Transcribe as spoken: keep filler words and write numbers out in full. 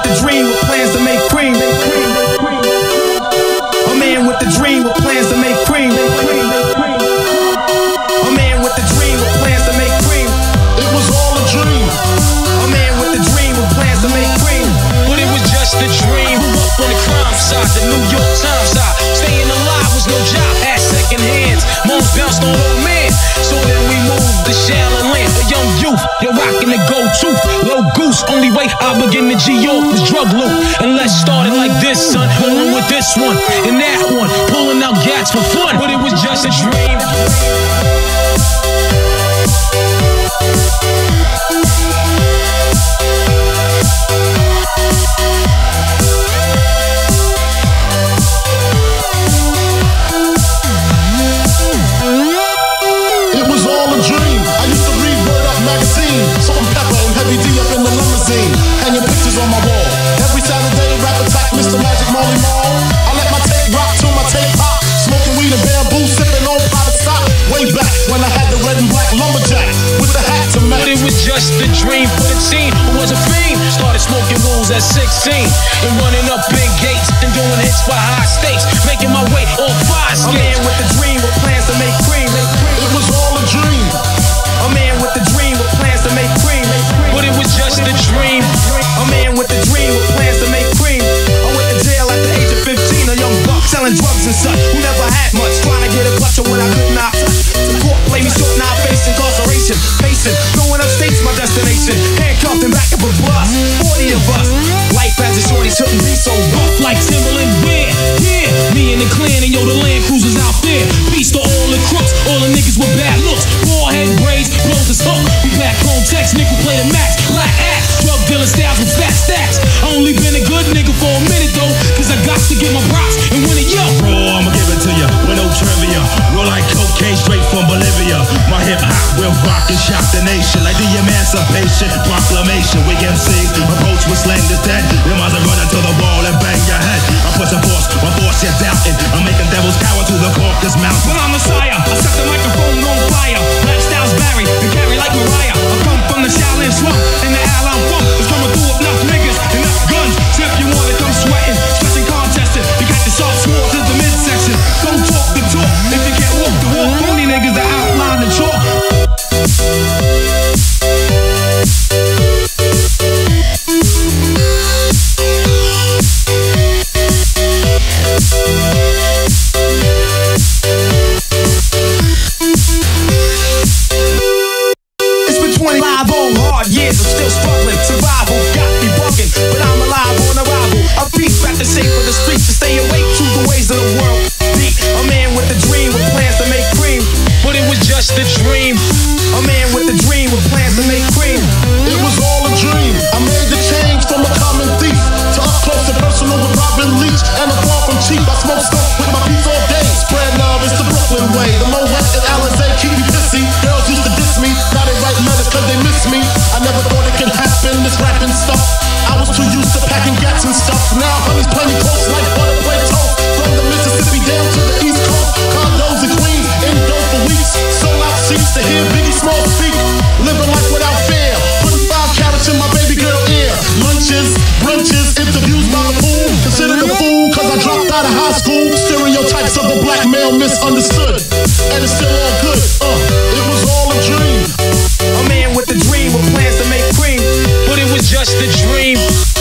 the dream with plans to make cream. A man with the dream with plans to make cream. A man with the dream with plans to make cream. It was all a dream. A man with the dream with plans to make cream. But it was just a dream. Grew up on the crime side, the New York Times side. Staying alive was no job, had second hands. Moms bounced on old man. So then we moved to Shaolin Land. A young youth, you're rocking the gold tooth. Low goose, only way I begin to G O was drug loot. And let's start it like this, son. Rolling with this one and that one, pulling out gats for fun. But it was just a dream. Salt and pepper and heavy D up in the limousine, hanging pictures on my wall. Every Saturday, rap attack, Mister Magic Molly Mall. I let my tape rock till my tape pop. Smoking weed and bamboo, sipping on private stock. Way back when I had the red and black lumberjack with the hat to match. But it was just a dream for the team who was a fiend. Started smoking rules at sixteen and running up big gates and doing hits for high stakes, making my way on five skates. A man with the dream with plans to make cream. It was all a dream. A man with the dream with plans to make cream. But it was just a dream. A man with the dream with plans to make cream. I went to jail at the age of fifteen, a young buck selling drugs and such, who never had much, trying to get a clutch of what I could not touch. The court played me short, now I face incarceration. Pacing, going upstate's my destination. Handcuffed and back of a bus, forty of us. Life as a shorty shouldn't be so rough. Like Timberland, where? Yeah, me and the clan and yo, the Land Cruisers out there. Peace to all the crooks, all the niggas with bad looks. Bald head braids, blows his hook. We back home, text, nickel play the max. Black axe, drug dealer styles with fat stacks. I only been a good nigga for a minute though, cause I got to get my props and win it, yo. Bro, I'ma give it to ya with no trivia. Roll like cocaine straight from Bolivia. My hip hop will rock and shock the nation like the Emancipation Proclamation. We M Cs approach with slang this dead. You might as well run into the wall and bang your head. I put some force, my force you're doubting. I'm making devils cower to the Caucasus Mountain. Well, I'm Messiah, I set the microphone on fire. Lifestyles vary, and carry like Mariah. I come from the Shaolin swamp, and the Al I'm from is coming through with enough niggas, enough guns. So if you wanna come sweating, stressing, contesting, you got the soft swords in the midsection. Don't talk the talk, if you can't walk the walk. Phony niggas that outline the chalk. twenty-five on hard years, I'm still struggling. Survival got me bugging, but I'm alive on arrival. I peek back the shape of the streets to stay awake to the ways of the world. Deep, a man with a dream with plans to make cream. But it was just a dream. A man with a dream with plans to make cream. It was all a dream. I made the change from a common thief to up close and personal with Robin Leach. And I'm far from cheap. I smoke stuff with my piece all day. Spread love, it's the Brooklyn way. The Moet and Alizé keep me pissy. Girls used to diss me. Now they write letters cause they miss me. I never thought it could happen, this rapping stuff. I was too used to packing gats and stuff. Now honey's plenty close like butter play toast. From the Mississippi down to the East Coast. Condos in Queens, in dope for weeks. Sold out seats to hear Biggie Small speak. Living life without fear. Putting five carats in my baby girl ear. Lunches, brunches, interviews by the pool. Considered a fool cause I dropped out of high school. Stereotypes of a black male misunderstood. And it's still all good. Uh, it was all a dream. A man with a dream with plans to make cream. But it was just a dream.